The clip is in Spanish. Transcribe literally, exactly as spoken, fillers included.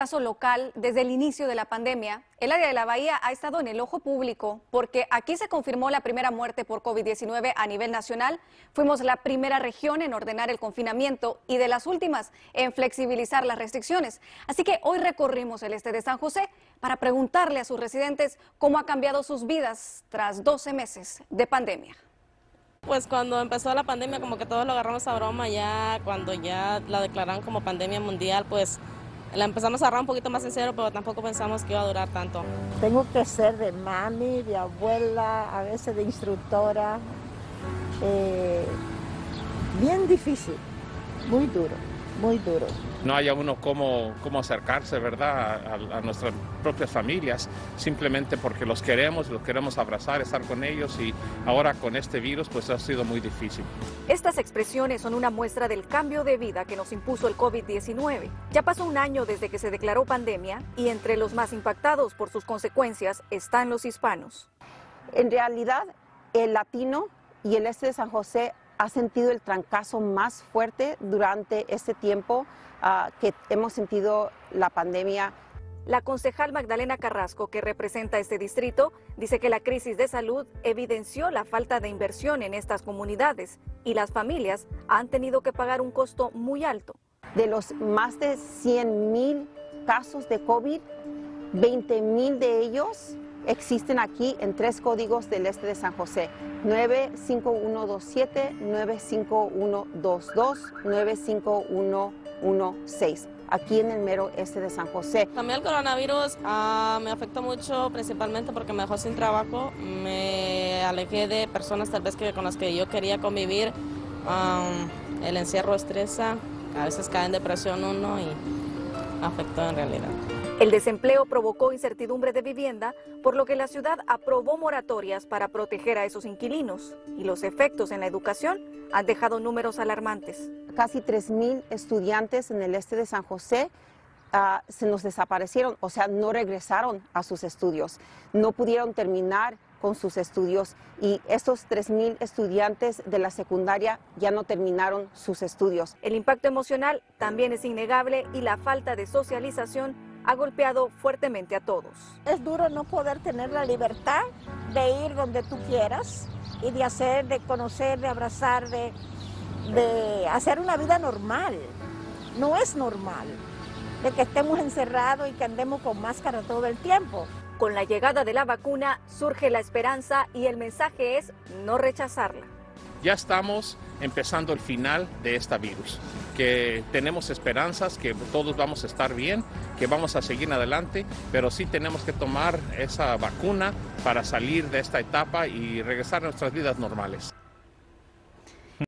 caso local, desde el inicio de la pandemia, el área de la Bahía ha estado en el ojo público porque aquí se confirmó la primera muerte por COVID diecinueve a nivel nacional. Fuimos la primera región en ordenar el confinamiento y de las últimas en flexibilizar las restricciones. Así que hoy recorrimos el este de San José para preguntarle a sus residentes cómo ha cambiado sus vidas tras doce meses de pandemia. Pues cuando empezó la pandemia como que todos lo agarramos a broma, ya cuando ya la declararon como pandemia mundial, pues la empezamos a agarrar un poquito más en serio, pero tampoco pensamos que iba a durar tanto. Tengo que ser de mami, de abuela, a veces de instructora, eh, bien difícil, muy duro, muy duro. No haya uno cómo, cómo acercarse, ¿verdad?, a, a nuestras propias familias, simplemente porque los queremos, los queremos abrazar, estar con ellos, y ahora con este virus pues ha sido muy difícil. Estas expresiones son una muestra del cambio de vida que nos impuso el COVID diecinueve. Ya pasó un año desde que se declaró pandemia y entre los más impactados por sus consecuencias están los hispanos. En realidad, el latino y el este de San José ha sentido el trancazo más fuerte durante este tiempo uh, que hemos sentido la pandemia. La concejal Magdalena Carrasco, que representa este distrito, dice que la crisis de salud evidenció la falta de inversión en estas comunidades y las familias han tenido que pagar un costo muy alto. De los más de cien mil casos de COVID, veinte mil de ellos existen aquí en tres códigos del este de San José: nueve cinco uno dos siete, nueve cinco uno dos dos, nueve cinco uno uno seis, aquí en el mero este de San José. También el coronavirus uh, me afectó mucho, principalmente porque me dejó sin trabajo, me alejé de personas tal vez que con las que yo quería convivir, um, el encierro estresa, a veces cae en depresión uno y afectó en realidad. El desempleo provocó incertidumbre de vivienda, por lo que la ciudad aprobó moratorias para proteger a esos inquilinos, y los efectos en la educación han dejado números alarmantes. Casi tres mil estudiantes en el este de San José uh, se nos desaparecieron, o sea, no regresaron a sus estudios, no pudieron terminar con sus estudios, y estos tres mil estudiantes de la secundaria ya no terminaron sus estudios. El impacto emocional también es innegable y la falta de socialización ha golpeado fuertemente a todos. Es duro no poder tener la libertad de ir donde tú quieras y de hacer, de conocer, de abrazar, de, de hacer una vida normal. No es normal de que estemos encerrados y que andemos con máscara todo el tiempo. Con la llegada de la vacuna surge la esperanza y el mensaje es no rechazarla. Ya estamos empezando el final de este virus, que tenemos esperanzas, que todos vamos a estar bien, que vamos a seguir adelante, pero sí tenemos que tomar esa vacuna para salir de esta etapa y regresar a nuestras vidas normales.